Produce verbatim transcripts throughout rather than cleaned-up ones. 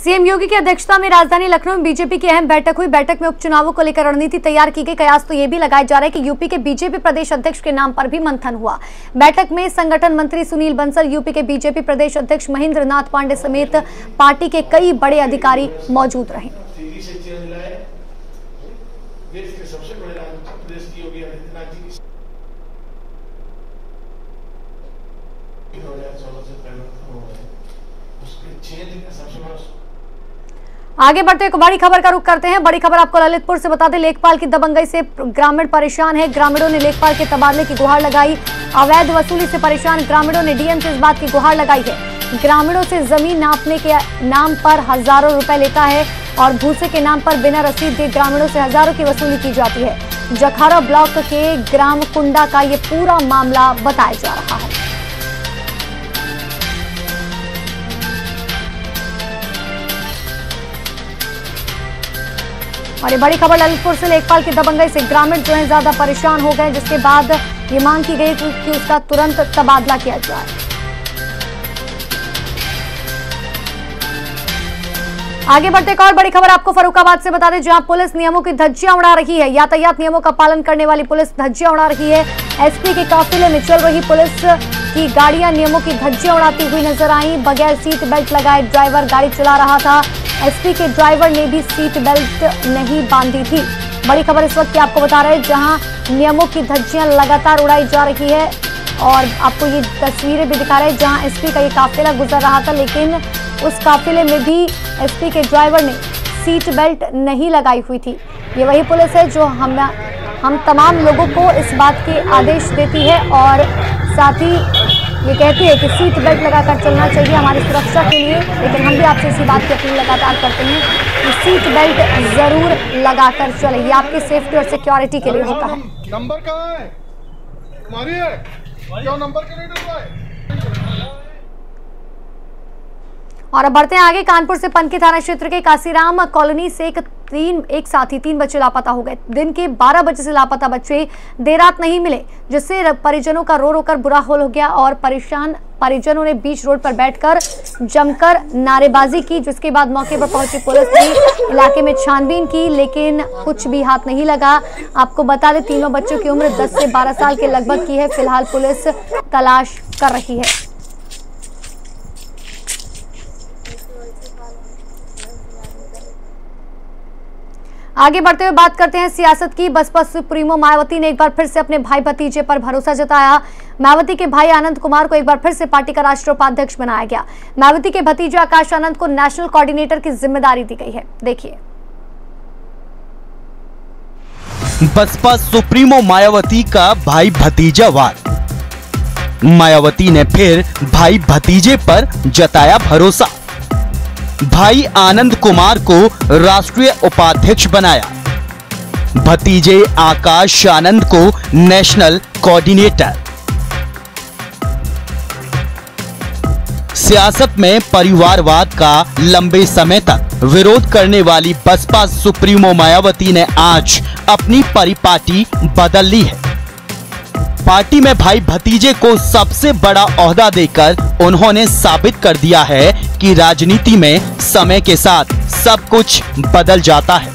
CM योगी की अध्यक्षता में राजधानी लखनऊ में बीजेपी की अहम बैठक हुई। बैठक में उपचुनावों को लेकर रणनीति तैयार की गई। कयास तो ये भी लगाए जा रहे हैं कि यूपी के बीजेपी प्रदेश अध्यक्ष के नाम पर भी मंथन हुआ। बैठक में संगठन मंत्री सुनील बंसल, यूपी के बीजेपी प्रदेश अध्यक्ष महेंद्र नाथ पांडे समेत पार्टी के कई बड़े अधिकारी मौजूद रहे। आगे बढ़ते हुए बड़ी खबर का रुख करते हैं। बड़ी खबर आपको ललितपुर से बता दें, लेखपाल की दबंगई से ग्रामीण परेशान है। ग्रामीणों ने लेखपाल के तबादले की गुहार लगाई। अवैध वसूली से परेशान ग्रामीणों ने डीएम से इस बात की गुहार लगाई है। ग्रामीणों से जमीन नापने के नाम पर हजारों रुपए लेता है और भूसे के नाम पर बिना रसीद दिए ग्रामीणों से हजारों की वसूली की जाती है। जखारा ब्लॉक के ग्राम कुंडा का ये पूरा मामला बताया जा रहा है। और ये बड़ी खबर ललितपुर से, लेखपाल की दबंगई से ग्रामीण जो है ज्यादा परेशान हो गए, जिसके बाद ये मांग की गई कि उसका तुरंत तबादला किया जाए। आगे बढ़ते एक और बड़ी खबर आपको फर्रुखाबाद से बता दें, जहां पुलिस नियमों की धज्जियां उड़ा रही है। यातायात नियमों का पालन करने वाली पुलिस धज्जियां उड़ा रही है। एसपी के काफिले में चल रही पुलिस की गाड़ियां नियमों की धज्जियां उड़ाती हुई नजर आई। बगैर सीट बेल्ट लगाए ड्राइवर गाड़ी चला रहा था। एसपी के ड्राइवर ने भी सीट बेल्ट नहीं बांधी थी। बड़ी खबर इस वक्त की आपको बता रहे हैं, जहां नियमों की धज्जियां लगातार उड़ाई जा रही है। और आपको ये तस्वीरें भी दिखा रहे हैं जहां एसपी का ये काफिला गुजर रहा था, लेकिन उस काफिले में भी एसपी के ड्राइवर ने सीट बेल्ट नहीं लगाई हुई थी। ये वही पुलिस है जो हम हम तमाम लोगों को इस बात के आदेश देती है और साथ ही ये कहती है कि सीट बेल्ट लगाकर चलना चाहिए हमारी सुरक्षा के लिए। लेकिन हम भी आपसे इसी बात की अपील लगातार करते हैं कि सीट बेल्ट जरूर लगाकर चले। ये आपकी सेफ्टी और सिक्योरिटी के लिए होता है। नंबर कहाँ है? तुम्हारी है? क्यों नंबर क्यों नहीं डलवाए? और अब बढ़ते हैं आगे। कानपुर से पनकी थाना क्षेत्र के काशीराम कॉलोनी से एक तीन एक साथी तीन बच्चे लापता हो गए। दिन के बारह बजे से लापता बच्चे देर रात नहीं मिले, जिससे परिजनों का रो रो कर बुरा हाल हो गया और परेशान परिजनों ने बीच रोड पर बैठकर जमकर नारेबाजी की। जिसके बाद मौके पर पहुंची पुलिस ने इलाके में छानबीन की, लेकिन कुछ भी हाथ नहीं लगा। आपको बता दें, तीनों बच्चों की उम्र दस से बारह साल के लगभग की है। फिलहाल पुलिस तलाश कर रही है। आगे बढ़ते हुए बात करते हैं सियासत की। बसपा सुप्रीमो मायावती ने एक बार फिर से अपने भाई भतीजे पर भरोसा जताया। मायावती के भाई आनंद कुमार को एक बार फिर से पार्टी का राष्ट्रीय उपाध्यक्ष बनाया गया। मायावती के भतीजे आकाश आनंद को नेशनल कोऑर्डिनेटर की जिम्मेदारी दी गई है। देखिए। बसपा सुप्रीमो मायावती का भाई भतीजा वार। मायावती ने फिर भाई भतीजे पर जताया भरोसा। भाई आनंद कुमार को राष्ट्रीय उपाध्यक्ष बनाया। भतीजे आकाश आनंद को नेशनल कोऑर्डिनेटर। सियासत में परिवारवाद का लंबे समय तक विरोध करने वाली बसपा सुप्रीमो मायावती ने आज अपनी परिपाटी बदल ली है। पार्टी में भाई भतीजे को सबसे बड़ा ओहदा देकर उन्होंने साबित कर दिया है कि राजनीति में समय के साथ सब कुछ बदल जाता है।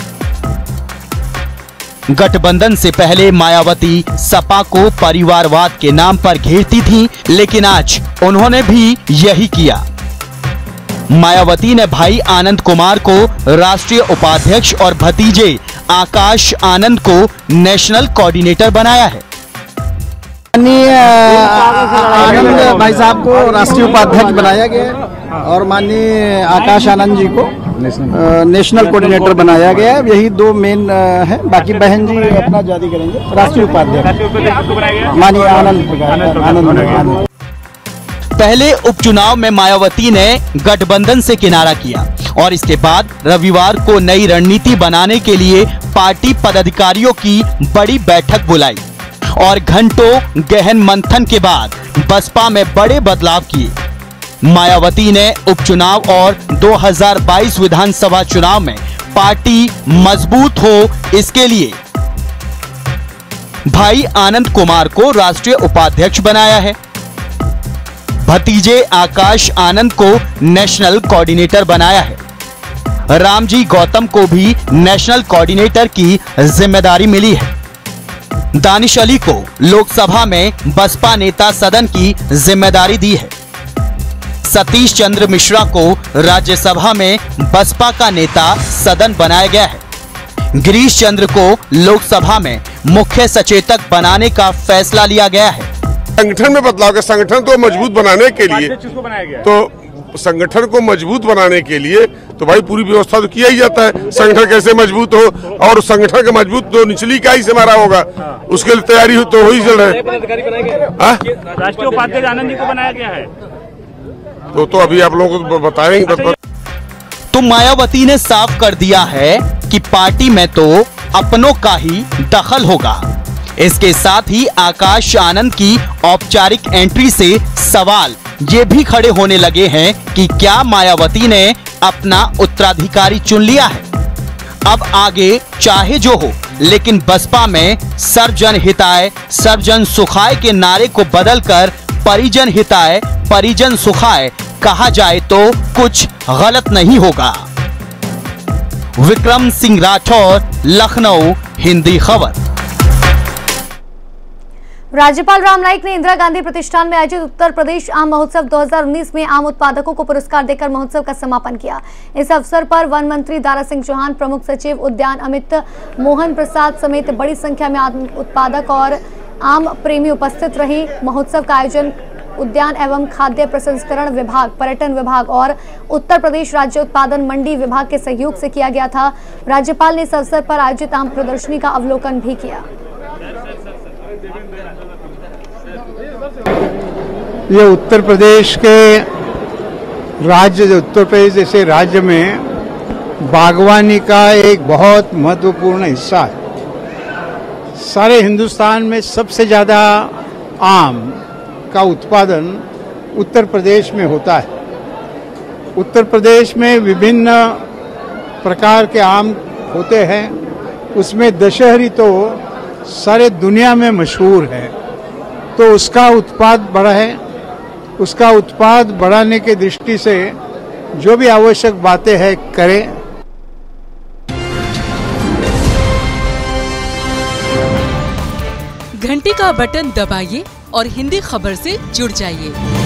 गठबंधन से पहले मायावती सपा को परिवारवाद के नाम पर घेरती थीं, लेकिन आज उन्होंने भी यही किया। मायावती ने भाई आनंद कुमार को राष्ट्रीय उपाध्यक्ष और भतीजे आकाश आनंद को नेशनल कोऑर्डिनेटर बनाया है। माननीय आनंद भाई साहब को राष्ट्रीय उपाध्यक्ष बनाया गया और माननीय आकाश आनंद जी को नेशनल कोऑर्डिनेटर बनाया गया है। यही दो मेन है, बाकी बहन जी अपना जारी करेंगे। राष्ट्रीय उपाध्यक्ष माननीय आनंद आनंद। पहले उपचुनाव में मायावती ने गठबंधन से किनारा किया और इसके बाद रविवार को नई रणनीति बनाने के लिए पार्टी पदाधिकारियों की बड़ी बैठक बुलाई और घंटों गहन मंथन के बाद बसपा में बड़े बदलाव किए। मायावती ने उपचुनाव और दो हज़ार बाईस विधानसभा चुनाव में पार्टी मजबूत हो, इसके लिए भाई आनंद कुमार को राष्ट्रीय उपाध्यक्ष बनाया है। भतीजे आकाश आनंद को नेशनल कोऑर्डिनेटर बनाया है। रामजी गौतम को भी नेशनल कोऑर्डिनेटर की जिम्मेदारी मिली है। दानिश अली को लोकसभा में बसपा नेता सदन की जिम्मेदारी दी है। सतीश चंद्र मिश्रा को राज्यसभा में बसपा का नेता सदन बनाया गया है। गिरीश चंद्र को लोकसभा में मुख्य सचेतक बनाने का फैसला लिया गया है। संगठन में बदलाव के संगठन को मजबूत बनाने के लिए तो संगठन को मजबूत बनाने के लिए तो भाई पूरी व्यवस्था तो किया ही जाता है। संगठन कैसे मजबूत हो और संगठन का मजबूत तो निचली इकाई से हमारा होगा, उसके लिए तैयारी हो तो हो ही चल रहा है। राष्ट्रीय उपाध्यक्ष आनंद जी को बनाया गया है तो तो अभी आप लोगों को बताएंगे। तो मायावती ने साफ कर दिया है कि पार्टी में तो अपनों का ही दखल होगा। इसके साथ ही आकाश आनंद की औपचारिक एंट्री से सवाल ये भी खड़े होने लगे हैं कि क्या मायावती ने अपना उत्तराधिकारी चुन लिया है। अब आगे चाहे जो हो, लेकिन बसपा में सर्वजन हिताय सर्वजन सुखाय के नारे को बदलकर परिजन हिताय परिजन सुखाय कहा जाए तो कुछ गलत नहीं होगा। विक्रम सिंह राठौर, लखनऊ, हिंदी खबर। राज्यपाल राम नाईक ने इंदिरा गांधी प्रतिष्ठान में आयोजित उत्तर प्रदेश आम महोत्सव दो हज़ार उन्नीस में आम उत्पादकों को पुरस्कार देकर महोत्सव का समापन किया। इस अवसर पर वन मंत्री दारा सिंह चौहान, प्रमुख सचिव उद्यान अमित मोहन प्रसाद समेत बड़ी संख्या में आम उत्पादक और आम प्रेमी उपस्थित रहे। महोत्सव का आयोजन उद्यान एवं खाद्य प्रसंस्करण विभाग, पर्यटन विभाग और उत्तर प्रदेश राज्य उत्पादन मंडी विभाग के सहयोग से किया गया था। राज्यपाल ने इस अवसर पर आयोजित आम प्रदर्शनी का अवलोकन भी किया। ये उत्तर प्रदेश के राज्य उत्तर प्रदेश जैसे राज्य में बागवानी का एक बहुत महत्वपूर्ण हिस्सा है। सारे हिंदुस्तान में सबसे ज़्यादा आम का उत्पादन उत्तर प्रदेश में होता है। उत्तर प्रदेश में विभिन्न प्रकार के आम होते हैं, उसमें दशहरी तो सारे दुनिया में मशहूर है। तो उसका उत्पाद बढ़ा है, उसका उत्पाद बढ़ाने की दृष्टि से जो भी आवश्यक बातें हैं करें। घंटी का बटन दबाइए और हिंदी खबर से जुड़ जाइए।